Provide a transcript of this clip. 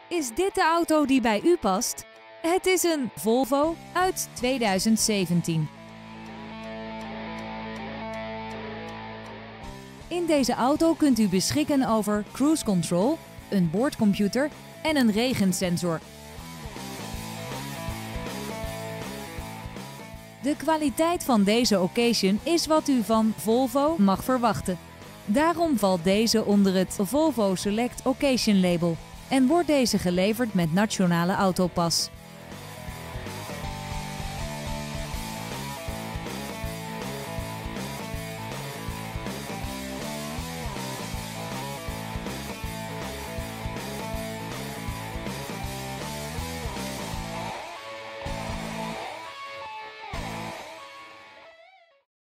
Is dit de auto die bij u past? Het is een Volvo uit 2017. In deze auto kunt u beschikken over cruise control, een boordcomputer en een regensensor. De kwaliteit van deze occasion is wat u van Volvo mag verwachten. Daarom valt deze onder het Volvo Select Occasion label en wordt deze geleverd met Nationale Autopas.